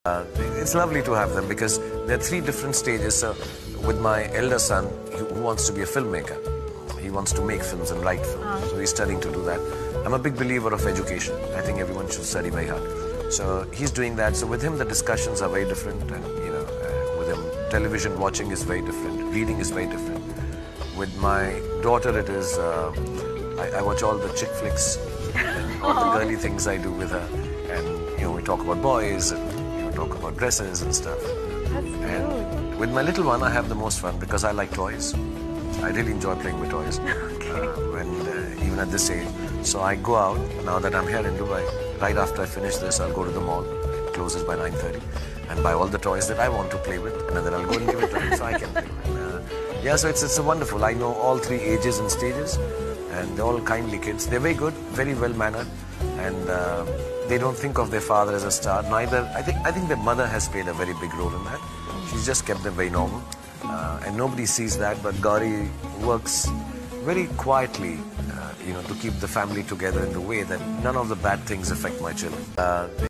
It's lovely to have them because there are three different stages. So with my elder son, who wants to be a filmmaker, he wants to make films and write films. So he's studying to do that. I'm a big believer of education. I think everyone should study very hard. So he's doing that. So with him, the discussions are very different, and with him, television watching is very different. Reading is very different. With my daughter, it is I watch all the chick flicks, and all the girly things I do with her, and we talk about boys and talk about dresses and stuff. And with my little one, I have the most fun because I like toys. I really enjoy playing with toys. Even at this age. So I go out, now that I'm here in Dubai, right after I finish this, I'll go to the mall, it closes by 9:30, and buy all the toys that I want to play with, and then I'll go and give it to him so I can play with. So it's wonderful. I know all three ages and stages, and they're all kindly kids. They're very good, very well-mannered, and they don't think of their father as a star. Neither, I think their mother has played a very big role in that. She's just kept them very normal, and nobody sees that, but Gauri works very quietly, to keep the family together in the way that none of the bad things affect my children.